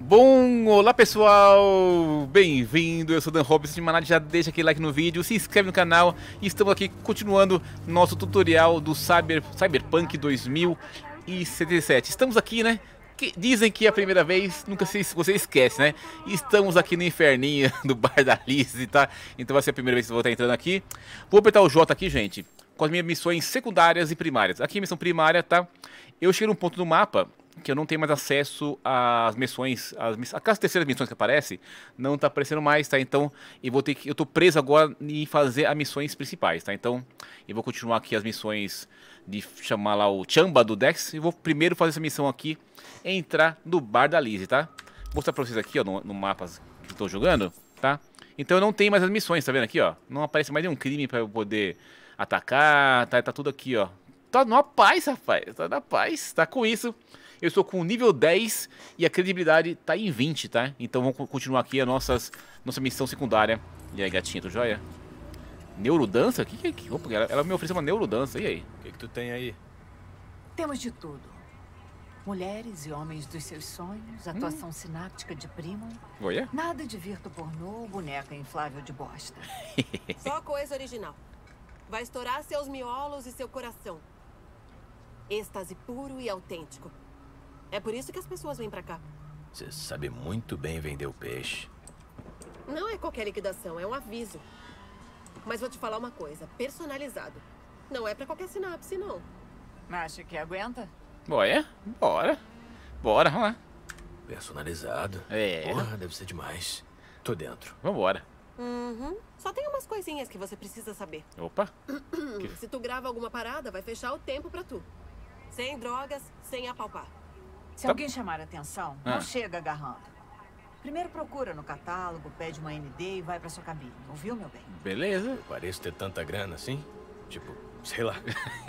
Bom, olá pessoal, bem-vindo, eu sou Dan Robson de Manade, já deixa aquele like no vídeo, se inscreve no canal e estamos aqui continuando nosso tutorial do Cyberpunk 2077. Estamos aqui, né, dizem que é a primeira vez, nunca você esquece, né, estamos aqui no inferninho do Bar da Lizzie, tá, então vai ser a primeira vez que eu vou estar entrando aqui. Vou apertar o J aqui, gente, com as minhas missões secundárias e primárias. Aqui a missão primária, tá, eu chego num ponto do mapa que eu não tenho mais acesso às missões, aquelas terceiras missões que aparece, não tá aparecendo mais, tá? Então, eu tô preso agora em fazer as missões principais, tá? Então, eu vou continuar aqui as missões de chamar lá o Chamba do Dex, e vou primeiro fazer essa missão aqui, entrar no Bar da Lizzie, tá? Vou mostrar pra vocês aqui, ó, no mapa que eu tô jogando, tá? Então eu não tenho mais as missões, tá vendo aqui, ó? Não aparece mais nenhum crime pra eu poder atacar, tá tudo aqui, ó. Tá na paz, rapaz, tá na paz, tá com isso. Eu estou com nível 10 e a credibilidade tá em 20, tá? Então vamos continuar aqui a nossa missão secundária. E aí, gatinha, tu joia? Neurodança? Opa, ela me ofereceu uma neurodança, e aí? O que tu tem aí? Temos de tudo. Mulheres e homens dos seus sonhos, atuação sináptica de primo. Olha? Nada de virto pornô, boneca inflável de bosta. Só coisa original. Vai estourar seus miolos e seu coração. Êxtase puro e autêntico. É por isso que as pessoas vêm pra cá. Você sabe muito bem vender o peixe. Não é qualquer liquidação, é um aviso. Mas vou te falar uma coisa, personalizado. Não é pra qualquer sinapse, não. Acha que aguenta? Olha, bora. Bora, vamos lá. Personalizado? É. Porra, deve ser demais. Tô dentro. Vambora. Só tem umas coisinhas que você precisa saber. Opa. Se tu grava alguma parada, vai fechar o tempo pra tu. Sem drogas, sem apalpar. Se alguém chamar a atenção, Ah. não chega agarrando. Primeiro procura no catálogo, pede uma ND e vai pra sua cabine. Ouviu, meu bem? Beleza. Eu pareço ter tanta grana assim? Tipo, sei lá.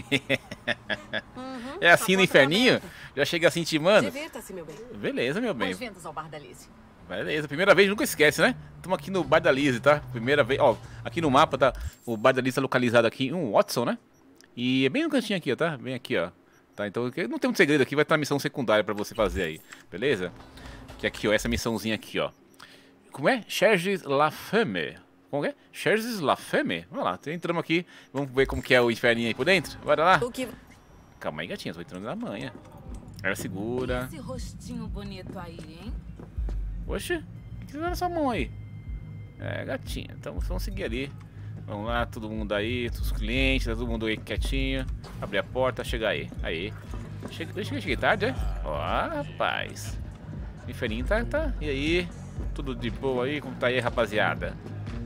É assim no inferninho? Já chega assim intimando? Divirta-se, meu bem. Beleza, meu bem. Boas-vindas ao Bar da Lizzie. Beleza, primeira vez, nunca esquece, né? Estamos aqui no Bar da Lizzie, tá? Primeira vez, ó, aqui no mapa, tá? O Bar da Lizzie tá localizado aqui em Watson, né? E é bem no cantinho aqui, ó, tá? Bem aqui, ó. Tá, então não tem muito segredo aqui, vai estar a missão secundária pra você fazer aí, beleza? Que aqui, ó, essa missãozinha aqui, ó. Como é? Cherches la Femme. Como é? Cherches la Femme? Vamos lá, entramos aqui, vamos ver como que é o inferninho aí por dentro. Bora lá. O que... Calma aí, gatinha, tô entrando na manha. Ela segura. Esse rostinho bonito aí, hein? Oxe, o que você tá na sua mão aí? É, gatinha, então vamos seguir ali. Vamos lá, todo mundo aí, os clientes, todo mundo aí quietinho. Abrir a porta, chegar aí. Aí. Cheguei tarde, é? Ó, rapaz. O inferninho tá. E aí? Tudo de boa aí? Como tá aí, rapaziada?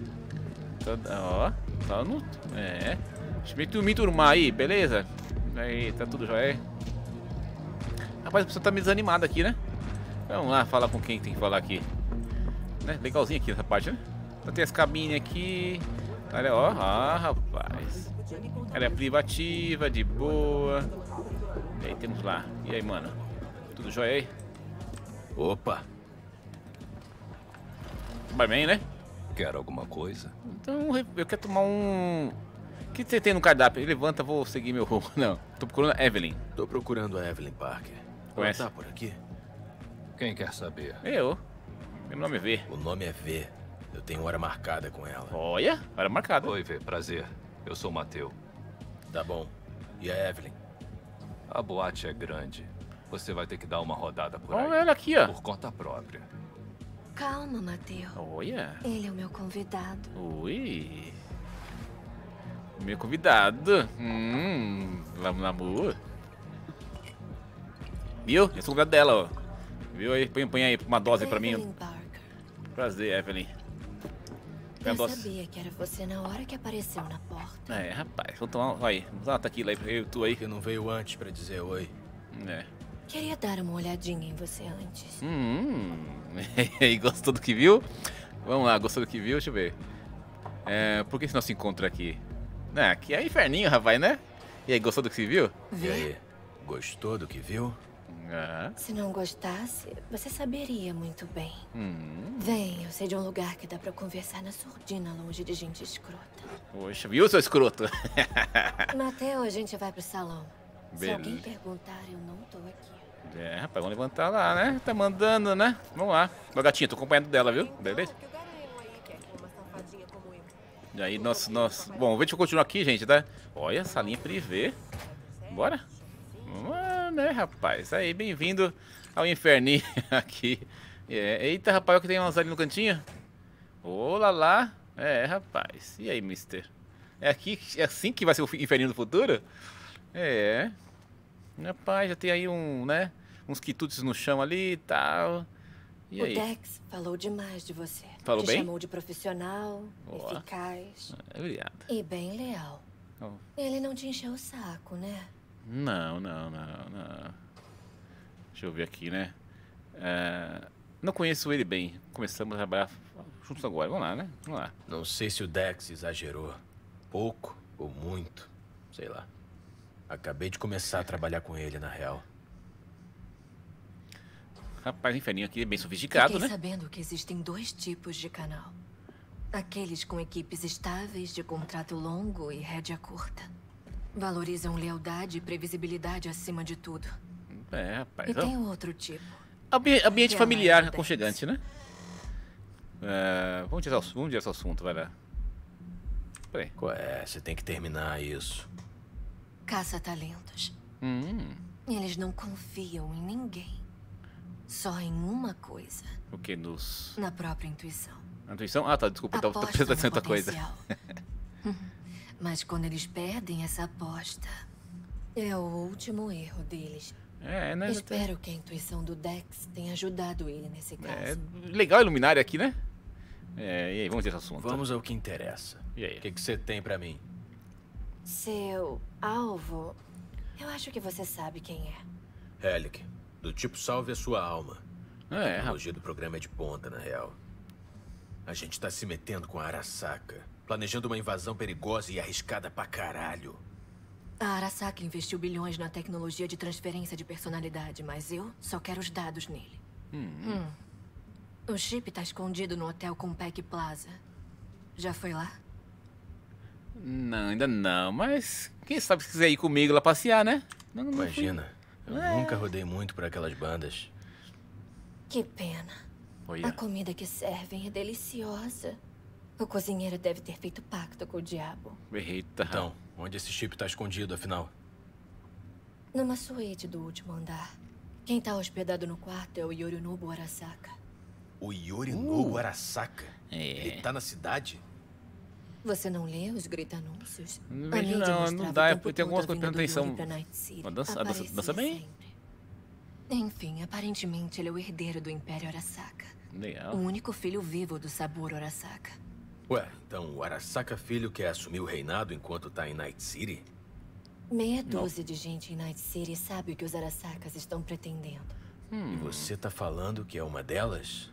Ó, tá no. É. Deixa eu me turmar aí, beleza? Aí, tá tudo jóia. Rapaz, a pessoa tá meio desanimada aqui, né? Vamos lá, falar com quem tem que falar aqui. Né? Legalzinho aqui essa parte, né? Então tem as cabines aqui. Olha, ó, rapaz. Ela é privativa, de boa. E aí temos lá. E aí, mano? Tudo jóia aí? Opa, Barman, né? Quer alguma coisa? Então eu quero tomar um... O que você tem no cardápio? Levanta, vou seguir meu rumo. Não, tô procurando a Evelyn. tô procurando a Evelyn Parker. Conhece? Ela tá por aqui? Quem quer saber? Eu. Meu nome é V. O nome é V. Eu tenho hora marcada com ela. Olha, hora marcada. Oi, V, prazer. Eu sou o Mateu. Tá bom. E a Evelyn? A boate é grande. Você vai ter que dar uma rodada por aí. Olha ela aqui, ó. Por conta própria. Calma, Mateu. Olha. Ele é o meu convidado. Ui. Meu convidado. Vamos na boa. Viu? Eu sou o convidado dela, ó. Viu aí? Põe aí uma dose pra mim. Evelyn Parker. Prazer, Evelyn. Põe a Eu dose. sabia que era você na hora que apareceu na porta. É, rapaz. Vamos tomar. Aí. Vamos dar uma taquila aí pra eu e tu aí. Porque não veio antes pra dizer oi. É. Queria dar uma olhadinha em você antes. E aí, gostou do que viu? Vamos lá, gostou do que viu? Deixa eu ver. Por que esse nosso encontro aqui? Aqui é inferninho, rapaz, né? E aí, gostou do que você viu? E aí? Gostou do que viu? Ah. Se não gostasse, você saberia muito bem. Vem, eu sei de um lugar que dá pra conversar na surdina, longe de gente escrota. Poxa, viu, seu escroto? Mateu, a gente vai pro salão. Se Beleza. alguém perguntar, eu não tô aqui. É, rapaz, vamos levantar lá, né? Tá mandando, né? Vamos lá. Meu gatinho, tô acompanhando dela, viu? Beleza? Que o garoto aí quer com uma safadinha como eu. E aí, nossa. Bom, deixa eu continuar aqui, gente, tá? Olha, salinha privê. Bora? Vamos lá, né, rapaz? Aí, bem-vindo ao inferninho aqui. Eita, rapaz, olha que tem umas ali no cantinho. Olá lá. É, rapaz. E aí, mister? É assim que vai ser o inferninho do futuro? É. Rapaz, já tem aí né? Uns quitutes no chão ali e tal. E aí? O Dex falou demais de você. Falou Te bem? chamou de profissional, Ó. eficaz Obrigado. e bem leal. Oh. Ele não te encheu o saco, né? Não. Deixa eu ver aqui, né? Não conheço ele bem. Começamos a trabalhar juntos agora. Vamos lá, né? Vamos lá. Não sei se o Dex exagerou. Pouco ou muito. Sei lá. Acabei de começar a trabalhar com ele, na real. Rapaz, o inferninho aqui é bem sofisticado, Fiquei né? sabendo que existem 2 tipos de canal. Aqueles com equipes estáveis de contrato longo e rédea curta. Valorizam lealdade e previsibilidade acima de tudo. É, rapaz. E tem o outro tipo. Ambiente Que é familiar, mais aconchegante, né? Vamos direto ao assunto, vai lá. Peraí. Qual é? Você tem que terminar isso. Caça-talentos. Eles não confiam em ninguém. Só em uma coisa. O que? Na própria intuição. A intuição? Ah, tá, desculpa, tô Apostam prestando no tanta coisa. potencial. Mas quando eles perdem essa aposta, é o último erro deles. Né? Espero que a intuição do Dex tenha ajudado ele nesse caso. Legal a Iluminária aqui, né? E aí, vamos direto ao assunto. Vamos ao que interessa. E aí? O que você tem pra mim? Seu alvo, eu acho que você sabe quem é. Helic. Do tipo salve a sua alma. A rapaz. tecnologia do programa é de ponta, na real. A gente tá se metendo com a Arasaka. Planejando uma invasão perigosa e arriscada pra caralho. A Arasaka investiu bilhões na tecnologia de transferência de personalidade, mas eu só quero os dados nele. O chip tá escondido no hotel Compaq Plaza. Já foi lá? Não, ainda não, mas quem sabe se quiser ir comigo lá passear, né? Não fui. Imagina, eu nunca rodei muito por aquelas bandas. Que pena. Olha. A comida que servem é deliciosa. O cozinheiro deve ter feito pacto com o diabo. Eita. Então, onde esse chip tá escondido, afinal? Numa suíte do último andar. Quem tá hospedado no quarto é o Yorinobu Arasaka. O Yorinobu Arasaka? É. Ele tá na cidade? Você não lê os grita-anúncios? Não A vejo mídia não, mostrava não o dá, tempo tem algumas todo coisas a prestando vinda do atenção. Yuri pra Night City. Mas dança Aparecia bem? sempre. Enfim, aparentemente ele é o herdeiro do Império Arasaka. Legal. O único filho vivo do Saburo Arasaka. Ué, então o Arasaka filho quer assumir o reinado enquanto tá em Night City? Meia dúzia de gente em Night City sabe o que os Arasakas estão pretendendo. E você tá falando que é uma delas?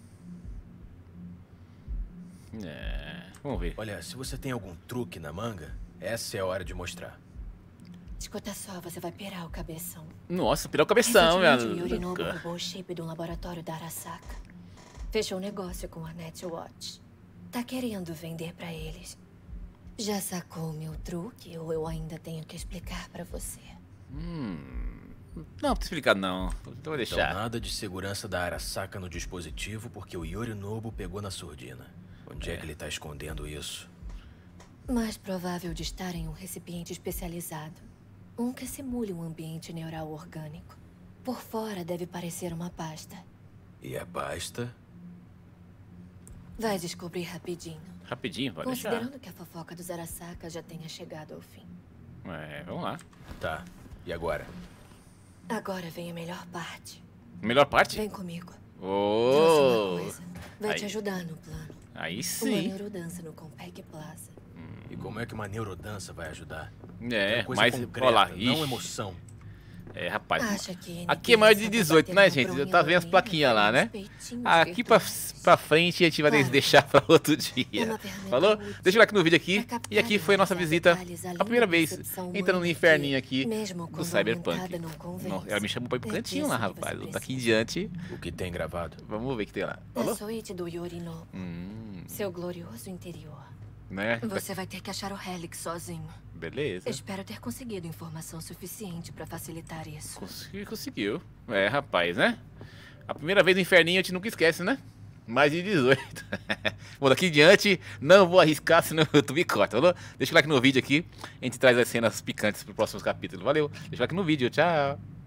Vamos ver. Olha, se você tem algum truque na manga, essa é a hora de mostrar. Escuta só, você vai pirar o cabeção. Nossa, pirou o cabeção, minha Recentemente, o Yorinobu louca. roubou o chip do laboratório da Arasaka. Fechou um negócio com a Netwatch. Tá querendo vender pra eles. Já sacou o meu truque ou eu ainda tenho que explicar pra você? Não, precisa explicar não. Vou Então deixar. nada de segurança da Arasaka no dispositivo porque o Yorinobu pegou na surdina. Onde é que ele tá escondendo isso? Mais provável de estar em um recipiente especializado. Um que simule um ambiente neural orgânico. Por fora deve parecer uma pasta. E a pasta? Vai descobrir rapidinho. Rapidinho, pode deixar. Considerando que a fofoca dos Arasaka já tenha chegado ao fim. Vamos lá. Tá. E agora? Agora vem a melhor parte. Melhor parte? Vem comigo. Trouxe uma coisa. Vai Aí. te ajudar no plano. Aí Uma sim. neurodança no Compaq Plaza. E como é que uma neurodança vai ajudar? É coisa Mas concreta, olha lá. não Ixi. emoção. Rapaz. Acha que Aqui é maior de sabe 18, bater né, no gente? Bruno Tá vendo as Lomena, plaquinhas lá, né? os peitinhos Aqui virtuosos. pra frente a gente vai Claro. deixar pra outro dia. Uma ferramenta Falou? útil Deixa o like no vídeo aqui. pra captar E aqui foi a nossa e analisar visita, detalhes além a primeira da vez, percepção entrando no humana inferninho que, aqui mesmo do quando Cyberpunk. aumentada, não convence. Ela me chamou pra ir pro É cantinho lá, disso que você rapaz. Daqui em precisa. diante, O que tem gravado? vamos ver o que tem lá. A Falou? suíte do Yorinobu. Seu glorioso interior. né? Você vai ter que achar o Helix sozinho. Beleza. Espero ter conseguido informação suficiente pra facilitar isso. Conseguiu. É, rapaz, né? A primeira vez no inferninho a gente nunca esquece, né? Mais de 18. Bom, daqui em diante, não vou arriscar, senão o YouTube corta, falou? Deixa o like no vídeo aqui. A gente traz as cenas picantes pro próximo capítulo. Valeu. Deixa o like no vídeo. Tchau.